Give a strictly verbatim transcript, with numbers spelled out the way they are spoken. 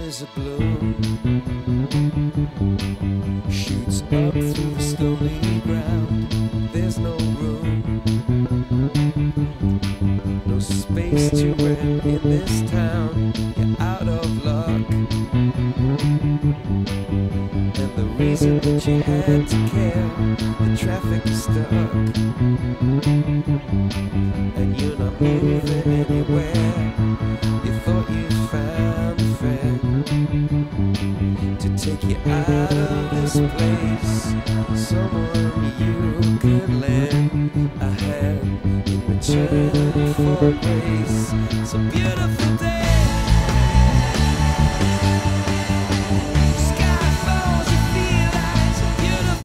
flowers are bloom, shoots up through the stony ground. There's no room, no space to rent in this town. You're out of luck, and the reason that you had to care, the traffic is stuck, and you're not moving anywhere. You thought you found a friend to take you out of this place, someone you could lend a hand in return for grace. It's a beautiful day.